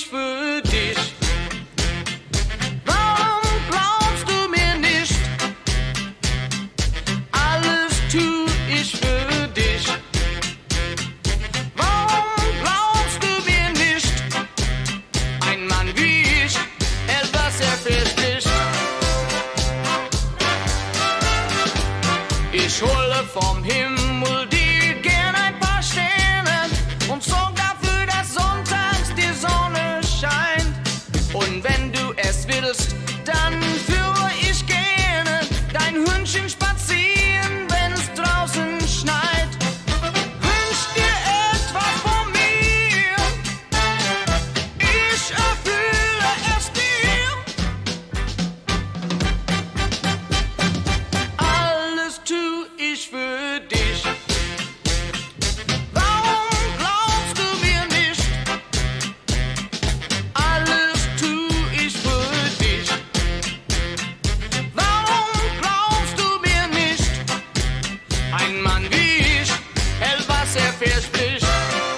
ich für dich. Warum glaubst du mir nicht? Alles tu ich für dich. Warum glaubst du mir nicht? Ein Mann wie ich hält, was er verspricht. Ich hole vom Himmel dir gern ein paar Sterne und sorg dafür, dass sonntags die Sonne scheint. Und wenn du es willst, dann führe ich gerne dein Hündchen spazieren, wenn es draußen schneit. Wünsch dir etwas von mir, ich erfülle es dir. Alles tu ich für dich. Warum glaubst du mir nicht? Alles tu ich für dich. Warum glaubst du mir nicht? Ein Mann wie ich hält, was er verspricht.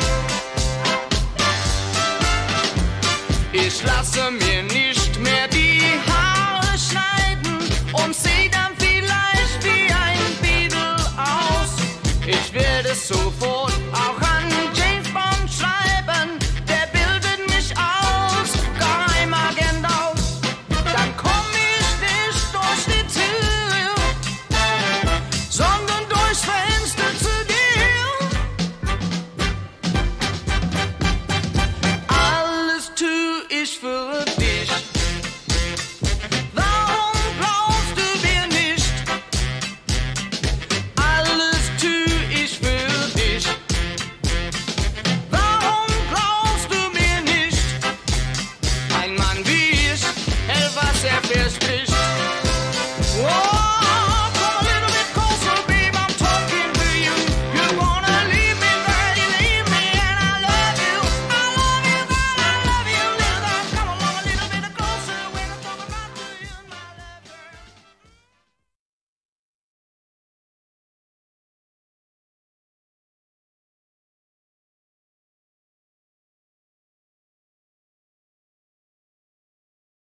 Ich lasse mir nicht mehr die Haare schneiden und seh dann vielleicht wie ein Beatle aus. Ich werde sofort